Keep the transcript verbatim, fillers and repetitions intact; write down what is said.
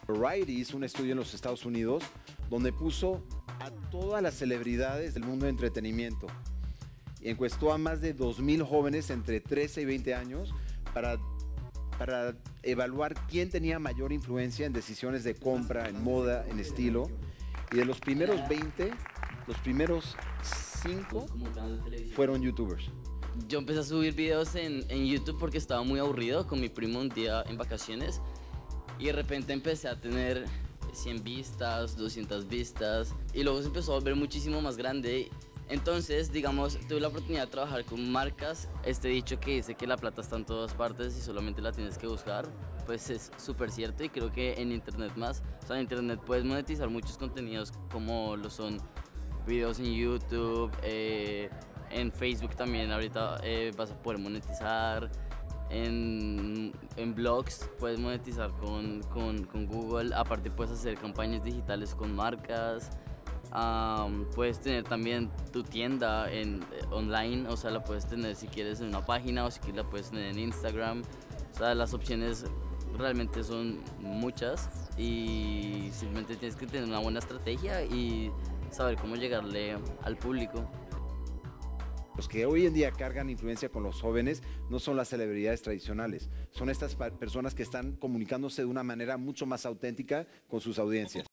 Variety hizo un estudio en los Estados Unidos donde puso a todas las celebridades del mundo de entretenimiento y encuestó a más de dos mil jóvenes entre trece y veinte años para, para evaluar quién tenía mayor influencia en decisiones de compra, en moda, en estilo. Y de los primeros veinte, los primeros cinco fueron youtubers. Yo empecé a subir videos en, en YouTube porque estaba muy aburrido con mi primo un día en vacaciones y de repente empecé a tener cien vistas, doscientas vistas y luego se empezó a volver muchísimo más grande. Entonces, digamos, tuve la oportunidad de trabajar con marcas. Este dicho que dice que la plata está en todas partes y solamente la tienes que buscar, pues es súper cierto y creo que en internet más. O sea, en internet puedes monetizar muchos contenidos como lo son videos en YouTube, eh, en Facebook también ahorita eh, vas a poder monetizar, en, en blogs puedes monetizar con, con, con Google, aparte puedes hacer campañas digitales con marcas. Um, puedes tener también tu tienda en, eh, online, o sea, la puedes tener si quieres en una página o si quieres la puedes tener en Instagram. O sea, las opciones realmente son muchas y simplemente tienes que tener una buena estrategia y saber cómo llegarle al público. Los que hoy en día cargan influencia con los jóvenes no son las celebridades tradicionales, son estas personas que están comunicándose de una manera mucho más auténtica con sus audiencias.